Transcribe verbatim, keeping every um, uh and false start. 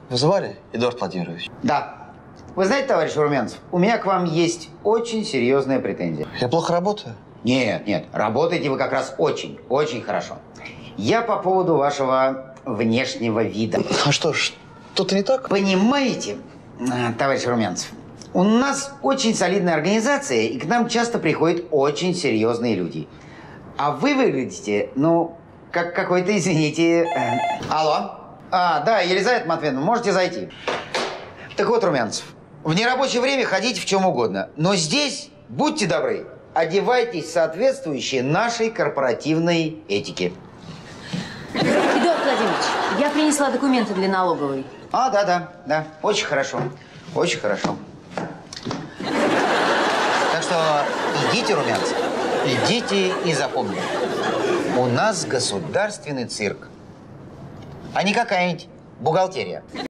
Вызывали, Эдуард Владимирович? Да. Вы знаете, товарищ Румянцев, у меня к вам есть очень серьезная претензия. Я плохо работаю? Нет, нет, работаете вы как раз очень, очень хорошо. Я по поводу вашего внешнего вида. А что, что-то не так? Понимаете, товарищ Румянцев, у нас очень солидная организация, и к нам часто приходят очень серьезные люди. А вы выглядите, ну, как какой-то, извините... Э, алло? А, да, Елизавета Матвеевна, можете зайти. Так вот, Румянцев, в нерабочее время ходите в чем угодно, но здесь, будьте добры, одевайтесь соответствующие нашей корпоративной этике. Эдуард Владимирович, я принесла документы для налоговой. А, да, да, да, очень хорошо, очень хорошо. Так что идите, Румянцев, идите и запомните. У нас государственный цирк, а не какая-нибудь бухгалтерия.